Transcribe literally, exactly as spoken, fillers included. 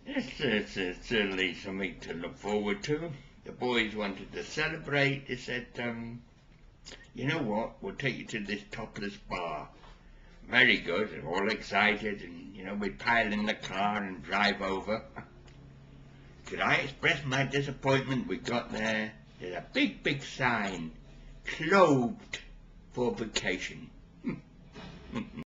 It's, it's, it's certainly something to look forward to. The boys wanted to celebrate. They said, um, you know what, we'll take you to this topless bar. Very good, they're all excited, and, you know, we'd pile in the car and drive over. Could I express my disappointment? We got there, there's a big, big sign, clothed for vacation.